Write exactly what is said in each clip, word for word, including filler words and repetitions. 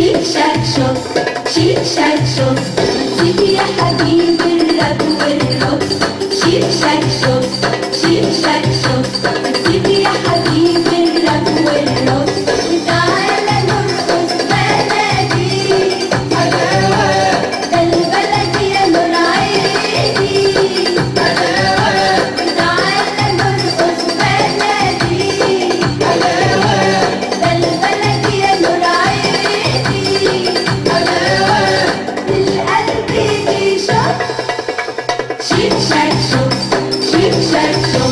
شيك شاك شوك شيك شاك شوك سيب يا حبيبي الراب والرقص شيك شاك شوك شيك شاك شوك سيب يا حبيبي الراب والرقص تعالى نرقص بلدي حلاوة ده البلدي يا نور عيني حلاوة تعالى نرقص بلدي حلاوة ده البلدي يا نور عيني حلاوة القلب بيشوف شيك شاك شوك شيك شاك شوك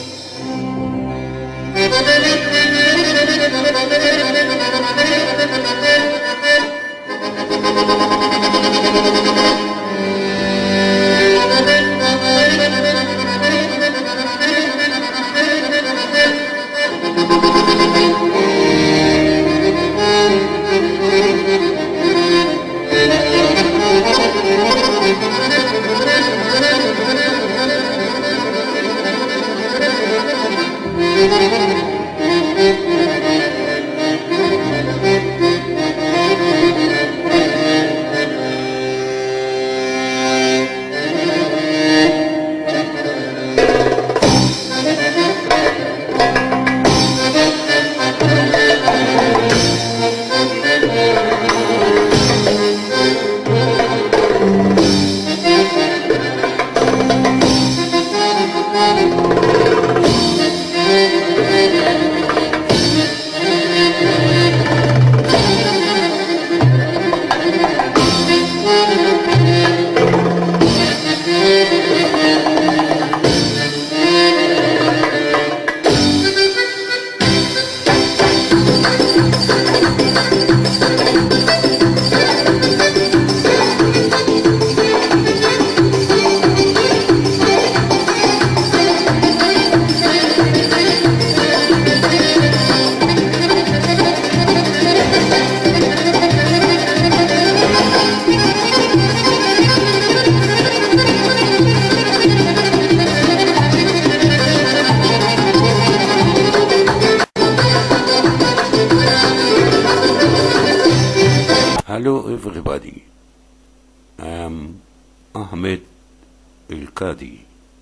Hello everybody, I am Ahmed El Qadi,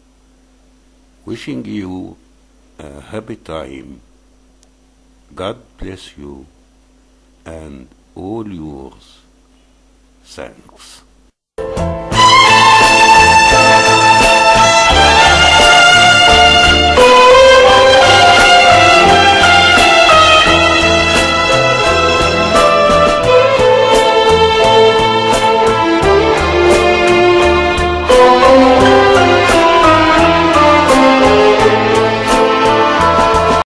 wishing you a happy time. God bless you and all yours. Thanks.